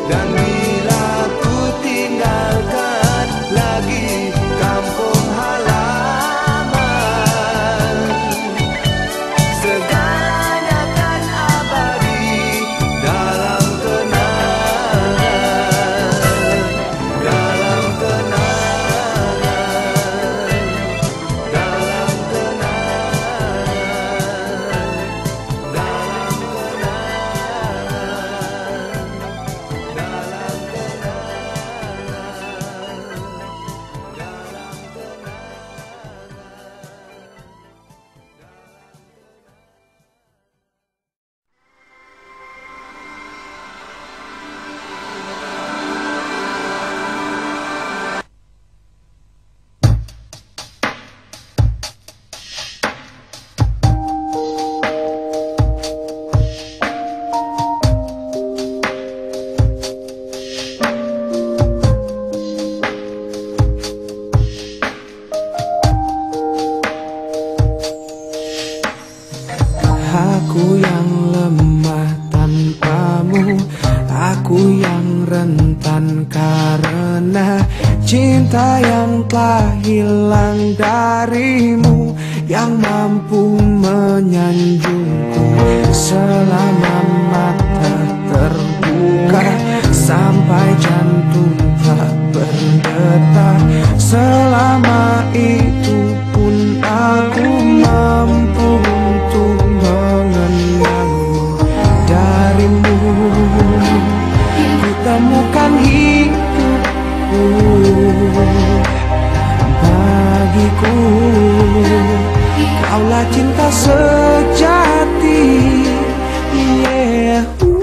Dan bila ku tinggalkan lagi kampung halaman, segalanya kan abadi dalam kenangan, dalam kenangan, dalam kenangan, dalam Aku yang lemah tanpamu, aku yang rentan karena cinta yang telah hilang darimu, yang mampu menyanjungku selama mata terbuka sampai jantung tak berdetak. Selama itu pun aku mampu untuk mengenalmu. Darimu ku temukan hidupku, bagiku kaulah cinta sejati. Yeah.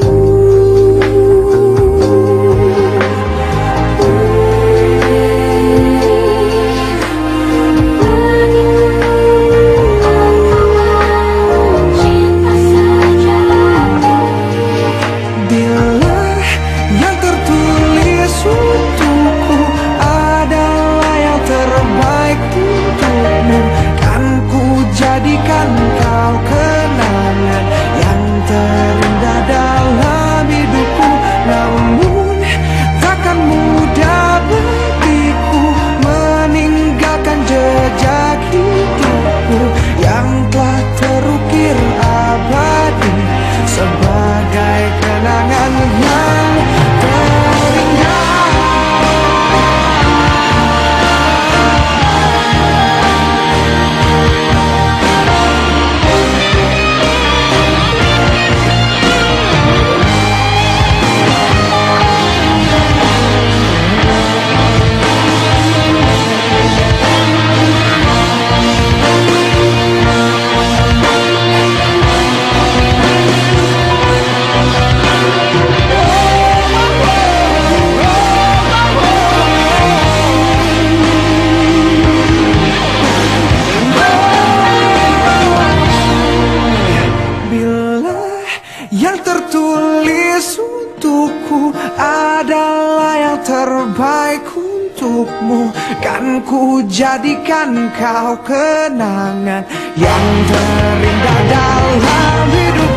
Jadikan kau kenangan yang terindah dalam hidupku. Namun takkan mudah bagiku meninggalkan jejak hidupku yang telah terukir abadi sebagai kenangan yang terindah. Yang tertulis untukku adalah yang terbaik untukmu, kan ku jadikan kau kenangan yang terindah dalam hidup.